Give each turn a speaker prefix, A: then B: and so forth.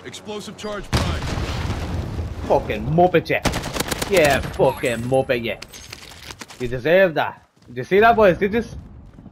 A: Explosive charge prime.
B: Fucking muppet, yeah. Yeah, fucking muppet, yeah. You deserve that. Did you see that, boys? Did you?